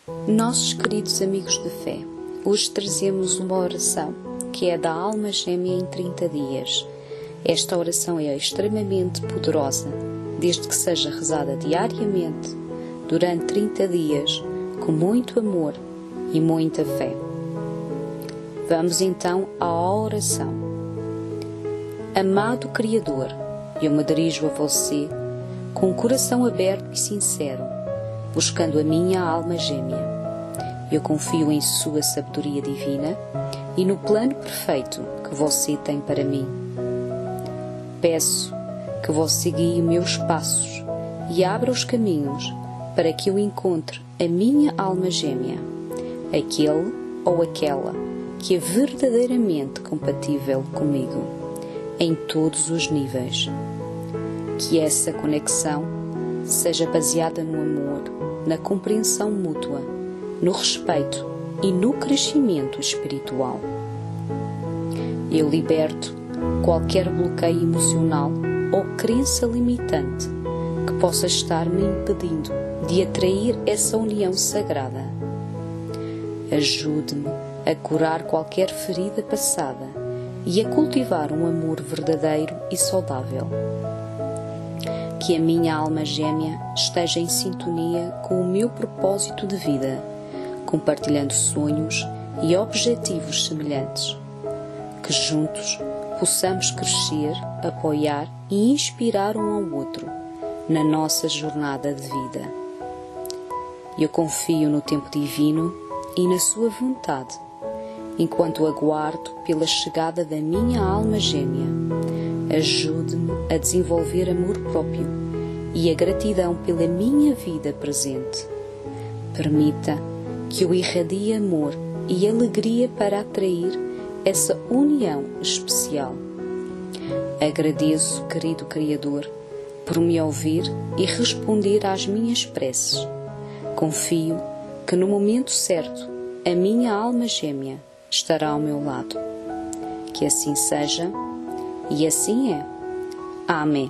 Nossos queridos amigos de fé, hoje trazemos uma oração que é da alma gêmea em 30 dias. Esta oração é extremamente poderosa, desde que seja rezada diariamente, durante 30 dias, com muito amor e muita fé. Vamos então à oração. Amado Criador, eu me dirijo a você com um coração aberto e sincero, buscando a minha alma gêmea. Eu confio em sua sabedoria divina e no plano perfeito que você tem para mim. Peço que você guie meus passos e abra os caminhos para que eu encontre a minha alma gêmea, aquele ou aquela que é verdadeiramente compatível comigo, em todos os níveis. Que essa conexão seja baseada no amor, na compreensão mútua, no respeito e no crescimento espiritual. Eu liberto qualquer bloqueio emocional ou crença limitante que possa estar me impedindo de atrair essa união sagrada. Ajude-me a curar qualquer ferida passada e a cultivar um amor verdadeiro e saudável. Que a minha alma gêmea esteja em sintonia com o meu propósito de vida, compartilhando sonhos e objetivos semelhantes. Que juntos possamos crescer, apoiar e inspirar um ao outro na nossa jornada de vida. Eu confio no tempo divino e na sua vontade, enquanto aguardo pela chegada da minha alma gêmea. Ajude-me a desenvolver amor próprio e a gratidão pela minha vida presente. Permita que eu irradie amor e alegria para atrair essa união especial. Agradeço, querido Criador, por me ouvir e responder às minhas preces. Confio que no momento certo a minha alma gêmea estará ao meu lado. Que assim seja, e assim é. Amém.